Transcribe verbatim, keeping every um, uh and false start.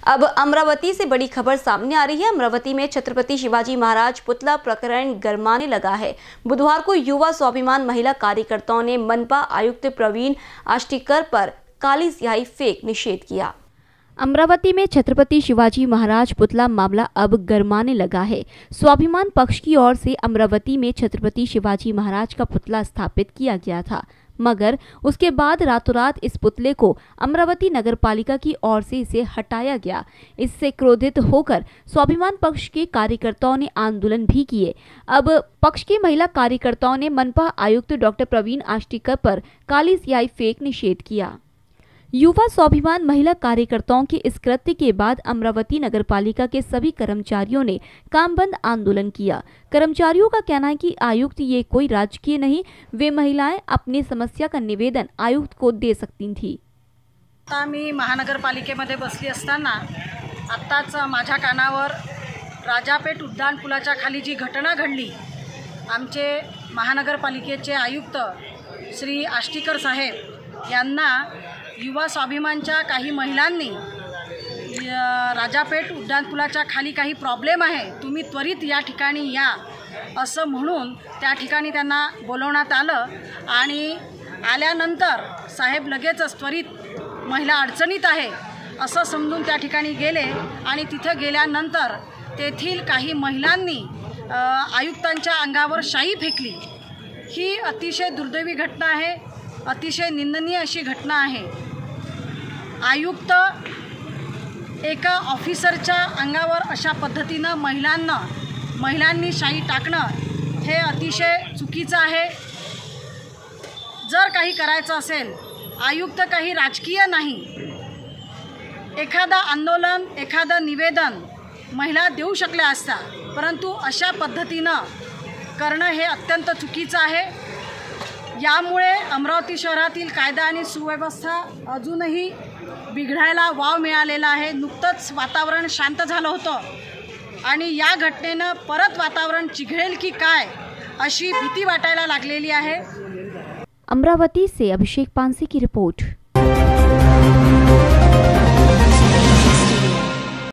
अब अमरावती से बड़ी खबर सामने आ रही है। अमरावती में छत्रपति शिवाजी महाराज पुतला प्रकरण गरमाने लगा है। बुधवार को युवा स्वाभिमान महिला कार्यकर्ताओं ने मनपा आयुक्त प्रवीण आष्टीकर पर काली स्याही फेंक निषेध किया। अमरावती में छत्रपति शिवाजी महाराज पुतला मामला अब गरमाने लगा है। स्वाभिमान पक्ष की ओर से अमरावती में छत्रपति शिवाजी महाराज का पुतला स्थापित किया गया था, मगर उसके बाद रातों रात इस पुतले को अमरावती नगरपालिका की ओर से इसे हटाया गया। इससे क्रोधित होकर स्वाभिमान पक्ष के कार्यकर्ताओं ने आंदोलन भी किए। अब पक्ष की महिला कार्यकर्ताओं ने मनपा आयुक्त डॉक्टर प्रवीण आष्टीकर पर काली स्याही फेंक निषेध किया। युवा स्वाभिमान महिला कार्यकर्ताओं के इस कृत्य के बाद अमरावती नगरपालिका के सभी कर्मचारियों ने काम बंद आंदोलन किया। कर्मचारियों का कहना है कि आयुक्त ये कोई राजकीय नहीं, वे महिलाएं अपनी समस्या का निवेदन आयुक्त को दे सकती थी। आता मी महानगरपालिकेमध्ये बसली असताना आत्ताच माझ्या कानावर राजापेठ उड्डाण पुलाच्या खाली जी घटना घडली, आमचे महानगरपालिकेचे आयुक्त श्री आष्टीकर साहेब यांना युवा स्वाभिमानच्या काही महिलांनी राजापेठ उड्डाणपुलाच्या खाली काही प्रॉब्लेम आहे, तुम्ही त्वरित या ठिकाणी या असं म्हणून त्या ठिकाणी त्यांना बोलवण्यात आलं आणि आल्यानंतर साहेब लगेचच त्वरित महिला अडचणीत आहे असं समजून त्या ठिकाणी गेले आणि तिथं गेल्यानंतर तेथील काही महिलांनी आयुक्तांच्या अंगावर शाई फेकली। ही अतिशय दुर्दैवी घटना आहे, अतिशय निंदनीय अशी घटना आहे। आयुक्त एका ऑफिसरच्या अंगावर अशा पद्धतीनं महिलांना महिलांनी शाई टाकणं हे अतिशय चुकीचं आहे। जर काही करायचं असेल, आयुक्त काही राजकीय नाही, एखादा आंदोलन एखादं निवेदन महिला देऊ शकल्या असता, परंतु अशा पद्धतीनं करणं हे अत्यंत चुकीचं आहे। यामुळे अमरावती शहरातील कायदा आणि सुव्यवस्था अजूनही बिघडायला वाव मिळालेला आहे। नुकतंच वातावरण शांत झालं होतं आणि या घटनेनं परत वातावरण चिघळेल की काय अशी भीती वाटायला लागलेली आहे। अमरावती से अभिषेक पानसे की रिपोर्ट।